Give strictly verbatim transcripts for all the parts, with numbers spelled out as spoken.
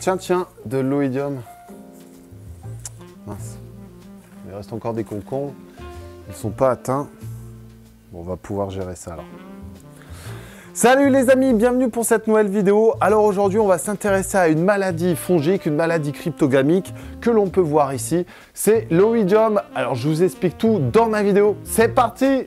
Tiens, tiens, de l'oïdium. Mince. Il reste encore des concombres. Ils ne sont pas atteints. Bon, on va pouvoir gérer ça alors. Salut les amis, bienvenue pour cette nouvelle vidéo. Alors aujourd'hui, on va s'intéresser à une maladie fongique, une maladie cryptogamique que l'on peut voir ici. C'est l'oïdium. Alors je vous explique tout dans ma vidéo. C'est parti!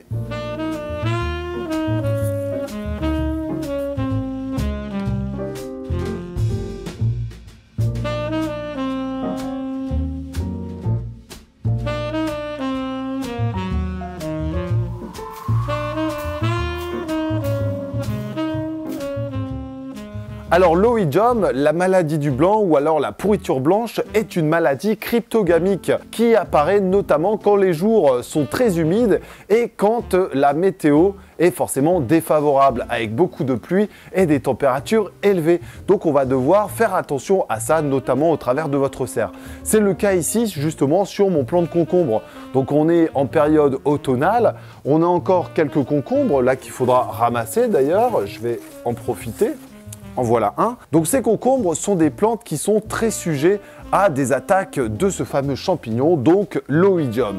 Alors l'oïdium, la maladie du blanc ou alors la pourriture blanche est une maladie cryptogamique qui apparaît notamment quand les jours sont très humides et quand la météo est forcément défavorable avec beaucoup de pluie et des températures élevées. Donc on va devoir faire attention à ça, notamment au travers de votre serre. C'est le cas ici justement sur mon plant de concombre. Donc on est en période automnale, on a encore quelques concombres là qu'il faudra ramasser d'ailleurs, je vais en profiter. En voilà un. Donc ces concombres sont des plantes qui sont très sujets à des attaques de ce fameux champignon, donc l'oïdium.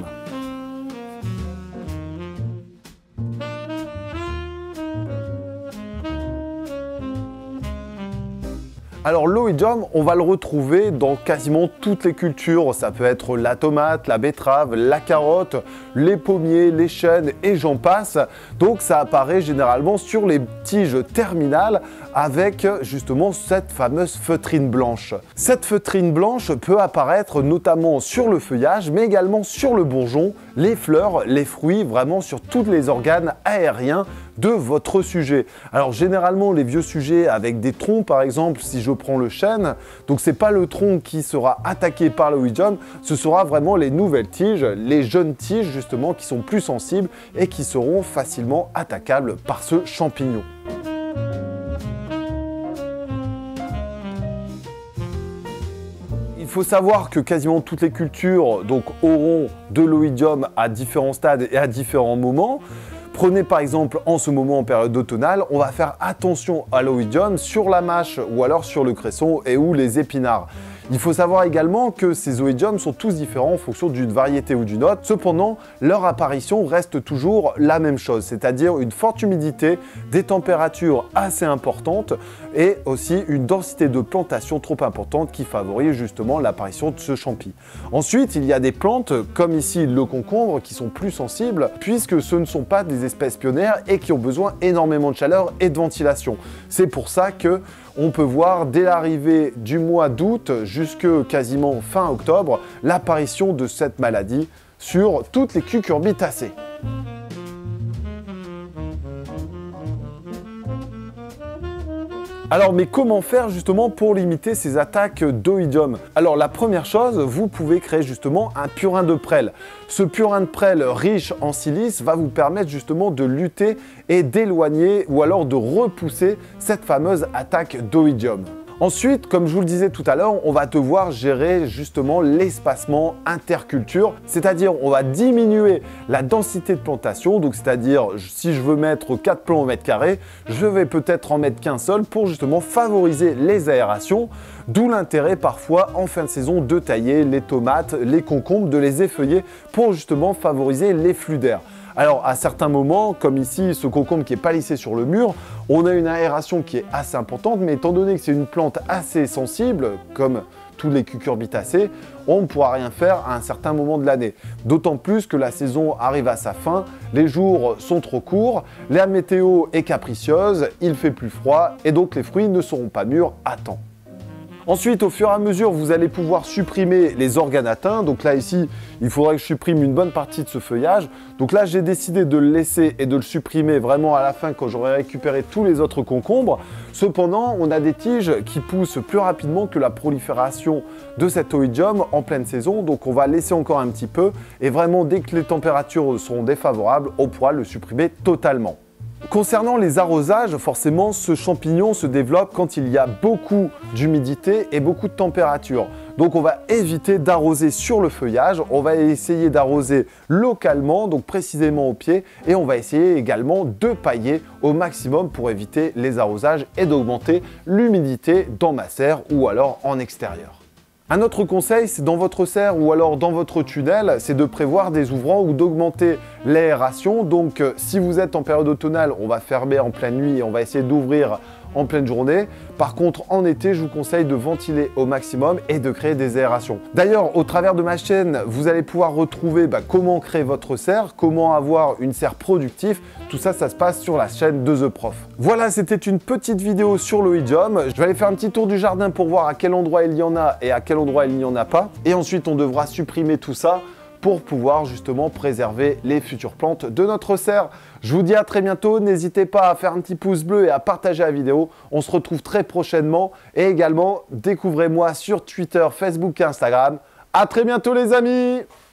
Alors l'oïdium, on va le retrouver dans quasiment toutes les cultures. Ça peut être la tomate, la betterave, la carotte, les pommiers, les chênes et j'en passe. Donc ça apparaît généralement sur les tiges terminales avec justement cette fameuse feutrine blanche. Cette feutrine blanche peut apparaître notamment sur le feuillage, mais également sur le bourgeon, les fleurs, les fruits, vraiment sur tous les organes aériens de votre sujet. Alors généralement les vieux sujets avec des troncs par exemple, si je prends le chêne, donc c'est pas le tronc qui sera attaqué par l'oïdium, ce sera vraiment les nouvelles tiges, les jeunes tiges justement qui sont plus sensibles et qui seront facilement attaquables par ce champignon. Il faut savoir que quasiment toutes les cultures donc, auront de l'oïdium à différents stades et à différents moments. Prenez par exemple en ce moment en période automnale, on va faire attention à l'oïdium sur la mâche ou alors sur le cresson et ou les épinards. Il faut savoir également que ces oïdiums sont tous différents en fonction d'une variété ou d'une autre. Cependant, leur apparition reste toujours la même chose, c'est-à-dire une forte humidité, des températures assez importantes et aussi une densité de plantation trop importante qui favorise justement l'apparition de ce champi. Ensuite, il y a des plantes comme ici le concombre qui sont plus sensibles puisque ce ne sont pas des espèces pionnières et qui ont besoin énormément de chaleur et de ventilation. C'est pour ça que on peut voir dès l'arrivée du mois d'août jusque quasiment fin octobre l'apparition de cette maladie sur toutes les cucurbitacées. Alors, mais comment faire justement pour limiter ces attaques d'oïdium? Alors, la première chose, vous pouvez créer justement un purin de prêle. Ce purin de prêle riche en silice va vous permettre justement de lutter et d'éloigner ou alors de repousser cette fameuse attaque d'oïdium. Ensuite, comme je vous le disais tout à l'heure, on va devoir gérer justement l'espacement interculture, c'est-à-dire on va diminuer la densité de plantation, donc c'est-à-dire si je veux mettre quatre plants au mètre carré, je vais peut-être en mettre qu'un seul pour justement favoriser les aérations, d'où l'intérêt parfois en fin de saison de tailler les tomates, les concombres, de les effeuiller pour justement favoriser les flux d'air. Alors à certains moments, comme ici ce concombre qui est palissé sur le mur, on a une aération qui est assez importante, mais étant donné que c'est une plante assez sensible, comme tous les cucurbitacées, on ne pourra rien faire à un certain moment de l'année. D'autant plus que la saison arrive à sa fin, les jours sont trop courts, la météo est capricieuse, il fait plus froid et donc les fruits ne seront pas mûrs à temps. Ensuite, au fur et à mesure, vous allez pouvoir supprimer les organes atteints. Donc là, ici, il faudrait que je supprime une bonne partie de ce feuillage. Donc là, j'ai décidé de le laisser et de le supprimer vraiment à la fin quand j'aurai récupéré tous les autres concombres. Cependant, on a des tiges qui poussent plus rapidement que la prolifération de cet oïdium en pleine saison. Donc on va laisser encore un petit peu et vraiment, dès que les températures seront défavorables, on pourra le supprimer totalement. Concernant les arrosages, forcément, ce champignon se développe quand il y a beaucoup d'humidité et beaucoup de température. Donc on va éviter d'arroser sur le feuillage, on va essayer d'arroser localement, donc précisément au pied, et on va essayer également de pailler au maximum pour éviter les arrosages et d'augmenter l'humidité dans ma serre ou alors en extérieur. Un autre conseil, c'est dans votre serre ou alors dans votre tunnel, c'est de prévoir des ouvrants ou d'augmenter l'aération. Donc euh, si vous êtes en période automnale, on va fermer en pleine nuit et on va essayer d'ouvrir en pleine journée. Par contre, en été, je vous conseille de ventiler au maximum et de créer des aérations. D'ailleurs, au travers de ma chaîne, vous allez pouvoir retrouver bah, comment créer votre serre, comment avoir une serre productive. Tout ça, ça se passe sur la chaîne de The Prof. Voilà, c'était une petite vidéo sur l'oïdium. Je vais aller faire un petit tour du jardin pour voir à quel endroit il y en a et à quel endroit il n'y en a pas. Et ensuite, on devra supprimer tout ça pour pouvoir justement préserver les futures plantes de notre serre. Je vous dis à très bientôt, n'hésitez pas à faire un petit pouce bleu et à partager la vidéo. On se retrouve très prochainement et également découvrez-moi sur Twitter, Facebook et Instagram. À très bientôt les amis!